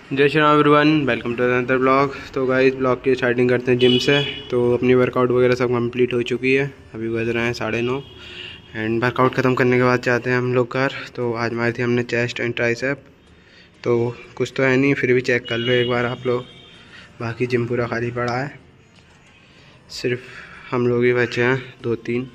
जय Shri Ram everyone, welcome to another blog. तो guys blog की स्टार्टिंग करते हैं जिम से। तो अपनी वर्कआउट वगैरह सब कंप्लीट हो चुकी है। अभी बज रहे हैं 9:30 एंड वर्कआउट ख़त्म करने के बाद जाते हैं हम लोग घर। तो आज मारी थी हमने चेस्ट एंड ट्राइसेप। तो कुछ तो है नहीं, फिर भी चेक कर लो एक बार आप लोग। बाकी जिम पूरा खाली पड़ा है, सिर्फ हम लोग ही बचे हैं 2-3।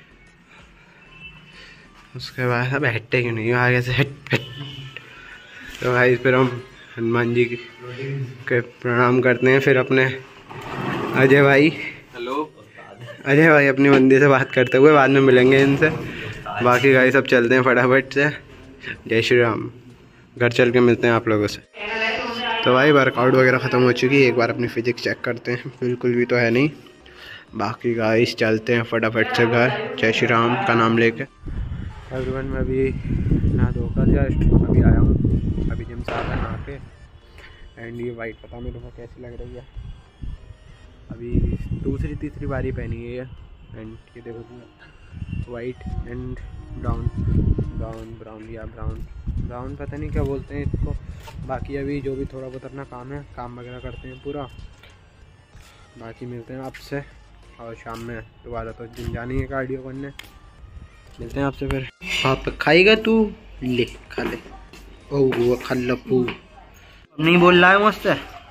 उसके बाद अब हटते क्यों नहीं आगे से हट। तो भाई फिर हम हनुमान जी के प्रणाम करते हैं। फिर अपने अजय भाई, हेलो अजय भाई अपनी बंदी से बात करते हुए बाद में मिलेंगे इनसे। बाकी गाइस सब चलते हैं फटाफट से। जय श्री राम। घर चल के मिलते हैं आप लोगों से। तो भाई वर्कआउट वगैरह ख़त्म हो चुकी है। एक बार अपनी फिजिक्स चेक करते हैं, बिल्कुल भी तो है नहीं। बाकी गाइस चलते हैं फटाफट से घर, जय श्री राम का नाम लेके। एवरीवन मैं अभी नहा धोकर जस्ट अभी आया हूँ। अभी जिम से आता नहा के। एंड ये वाइट पता मेरे को कैसी लग रही है। अभी दूसरी तीसरी बारी पहनी है ये। एंड ये देखो white and brown brown brown या ब्राउन ब्राउन पता नहीं क्या बोलते हैं इसको। बाकी अभी जो भी थोड़ा बहुत अपना काम वगैरह करते हैं पूरा। बाकी मिलते हैं आपसे और शाम में दोबारा तो जिम जानी है कार्डियो करने। मिलते हैं आपसे फिर। आप खाएगा तू? ले खा ले। ओ खल्लपू नहीं बोल रहा है मुझसे,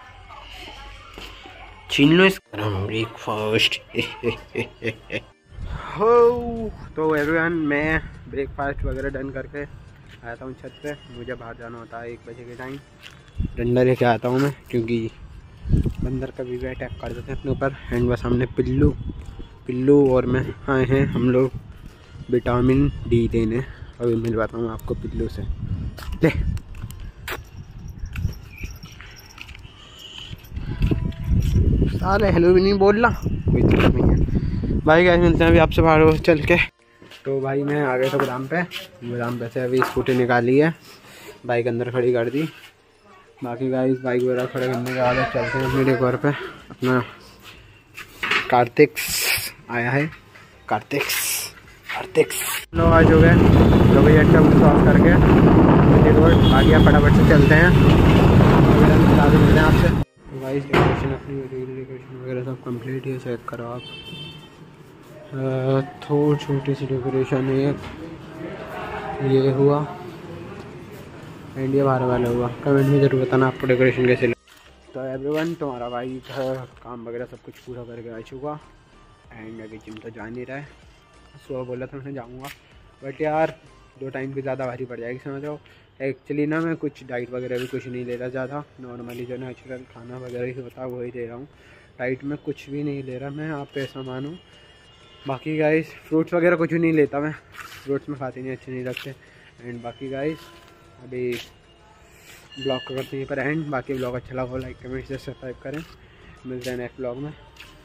छीन लो इसका ब्रेकफास्ट। हो तो एवरीवन मैं ब्रेकफास्ट वगैरह डन करके आया था हूँ छत पे। मुझे बाहर जाना होता है 1 बजे के टाइम। डंडा लेके आता हूँ मैं, क्योंकि बंदर कभी भी अटैक कर देते हैं अपने ऊपर। एंड बस हमने पिल्लू और मैं आए हैं हम लोग विटामिन डी देने। अभी मिलवाता हूँ आपको पिल्लू से। ले साले हेलो भी नहीं बोल रहा, कोई दिक्कत नहीं है। भाई गाइस मिलते हैं अभी आपसे बाहर चल के। तो भाई मैं आ गया था गोदाम पे से अभी स्कूटी निकाली है, बाइक अंदर खड़ी कर दी। बाकी गाइस बाइक वगैरह खड़े करने के बाद चलते हैं अपने डेकोर पे। अपना कार्तिक आया है, कार्तिक लोग आ चुके हैं। तो भैया अच्छा क्रॉस करके डेकोर आ गया, फटाफट से चलते हैं मिलते हैं आपसे। गाइस डेकोरेशन अपनी डेकोरेशन वगैरह सब कंप्लीट है। चेक करो आप, थोड़ी छोटी सी डेकोरेशन है। ये हुआ एंड ये बाहर वाला हुआ। कमेंट में जरूर बताना आपको डेकोरेशन कैसे लगा। तो एवरीवन तुम्हारा भाई काम वगैरह सब कुछ पूरा करके आ चुका। एंड अभी जिम तो जा नहीं रहा है। सुबह बोला था मैं जाऊँगा, बट यार 2 टाइम की ज़्यादा भारी पड़ जाएगी समझ लो। एक्चुअली ना मैं कुछ डाइट वगैरह भी कुछ नहीं ले रहा ज़्यादा। नॉर्मली जो नेचुरल खाना वगैरह ही होता है वही ले रहा हूँ। डाइट में कुछ भी नहीं ले रहा मैं, आप ऐसा मानो। बाकी गाइस फ्रूट्स वगैरह कुछ भी नहीं लेता मैं, फ्रूट्स में खाते नहीं, अच्छे नहीं लगते। एंड बाकी गाइस अभी ब्लॉग का करते हैं पर एंड। बाकी ब्लॉग अच्छा लगा हो लाइक कमेंट से सब्सक्राइब करें। मिलते हैं नेक्स्ट ब्लॉग में।